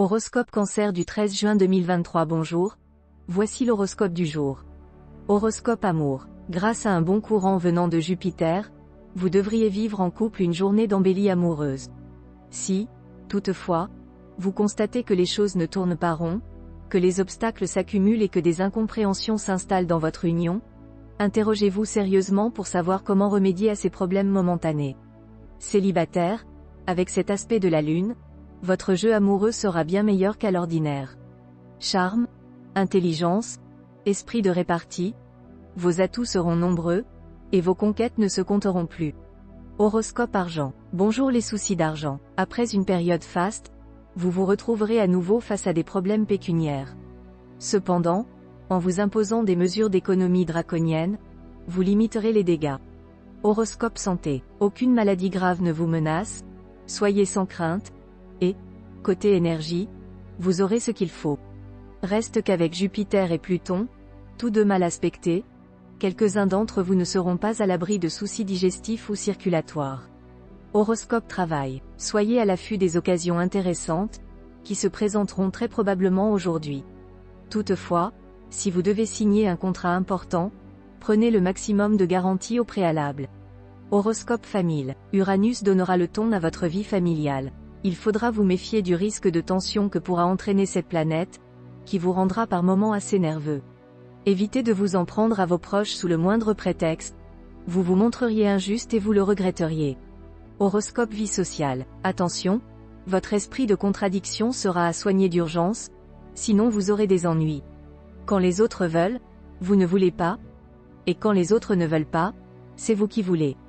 Horoscope Cancer du 13 juin 2023. Bonjour. Voici l'horoscope du jour. Horoscope amour. Grâce à un bon courant venant de Jupiter, vous devriez vivre en couple une journée d'embellie amoureuse. Si, toutefois, vous constatez que les choses ne tournent pas rond, que les obstacles s'accumulent et que des incompréhensions s'installent dans votre union, interrogez-vous sérieusement pour savoir comment remédier à ces problèmes momentanés. Célibataire, avec cet aspect de la Lune, votre jeu amoureux sera bien meilleur qu'à l'ordinaire. Charme, intelligence, esprit de répartie, vos atouts seront nombreux, et vos conquêtes ne se compteront plus. Horoscope argent. Bonjour les soucis d'argent. Après une période faste, vous vous retrouverez à nouveau face à des problèmes pécuniaires. Cependant, en vous imposant des mesures d'économie draconiennes, vous limiterez les dégâts. Horoscope santé. Aucune maladie grave ne vous menace, soyez sans crainte, et, côté énergie, vous aurez ce qu'il faut. Reste qu'avec Jupiter et Pluton, tous deux mal aspectés, quelques-uns d'entre vous ne seront pas à l'abri de soucis digestifs ou circulatoires. Horoscope travail. Soyez à l'affût des occasions intéressantes, qui se présenteront très probablement aujourd'hui. Toutefois, si vous devez signer un contrat important, prenez le maximum de garanties au préalable. Horoscope famille. Uranus donnera le ton à votre vie familiale. Il faudra vous méfier du risque de tension que pourra entraîner cette planète, qui vous rendra par moments assez nerveux. Évitez de vous en prendre à vos proches sous le moindre prétexte, vous vous montreriez injuste et vous le regretteriez. Horoscope vie sociale. Attention, votre esprit de contradiction sera à soigner d'urgence, sinon vous aurez des ennuis. Quand les autres veulent, vous ne voulez pas, et quand les autres ne veulent pas, c'est vous qui voulez.